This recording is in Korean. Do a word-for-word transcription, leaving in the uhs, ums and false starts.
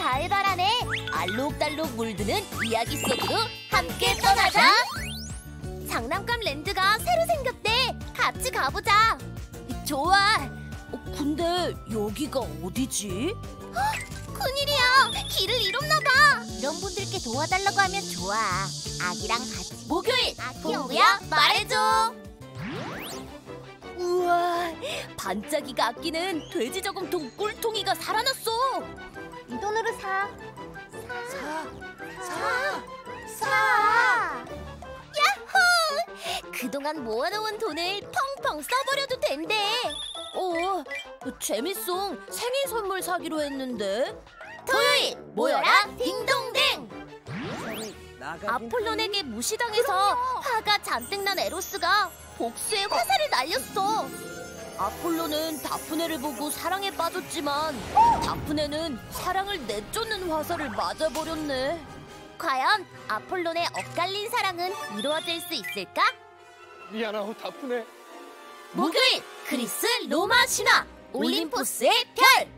가을발 안에 알록달록 물드는 이야기 속으로 함께 떠나자. 장난감 랜드가 새로 생겼대. 같이 가보자. 좋아. 어, 근데 여기가 어디지? 헉, 큰일이야. 길을 잃었나봐. 이런 분들께 도와달라고 하면 좋아. 아기랑 같이. 목요일 봉구야 말해줘. 우와, 반짝이가 아끼는 돼지 저금통 꿀통이가 살아났어. 이 돈으로 사. 사. 사. 사. 야호! 그동안 모아놓은 돈을 펑펑 써버려도 된대. 어, 재밌송. 생일 선물 사기로 했는데. 토요일 모여라 딩동댕. 아폴론에게 무시당해서 화가 잔뜩 난 에로스가 복수의 화살을 날렸어. 아폴론은 다프네를 보고 사랑에 빠졌지만 다프네는 사랑을 내쫓는 화살을 맞아버렸네. 과연 아폴론의 엇갈린 사랑은 이루어질 수 있을까? 미안하오 다프네. 목요일 그리스 로마 신화 올림포스의 별.